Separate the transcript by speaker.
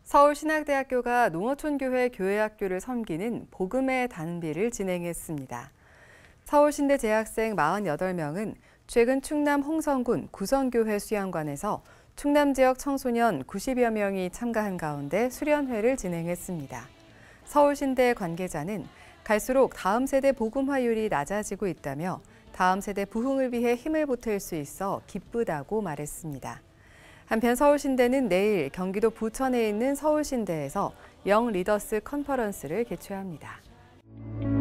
Speaker 1: 서울신학대학교가 농어촌교회 교회학교를 섬기는 복음의 단비를 진행했습니다. 서울신대 재학생 48명은 최근 충남 홍성군 구성교회 수양관에서 충남 지역 청소년 90여 명이 참가한 가운데 수련회를 진행했습니다. 서울신대 관계자는 갈수록 다음 세대 복음화율이 낮아지고 있다며 다음 세대 부흥을 위해 힘을 보탤 수 있어 기쁘다고 말했습니다. 한편 서울신대는 내일 경기도 부천에 있는 서울신대에서 영 리더스 컨퍼런스를 개최합니다.